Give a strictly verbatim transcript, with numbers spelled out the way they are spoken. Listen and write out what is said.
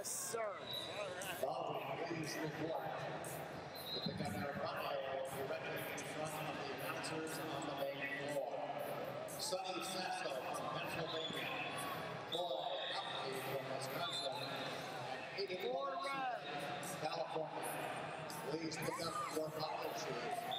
Yes, sir. Following please report. The pickup number five directly in front of the announcers on the main floor. Sonny Sasso from Pennsylvania. Troy Upke from Wisconsin. And eighty-four from California. Please pick up your bottle shoes.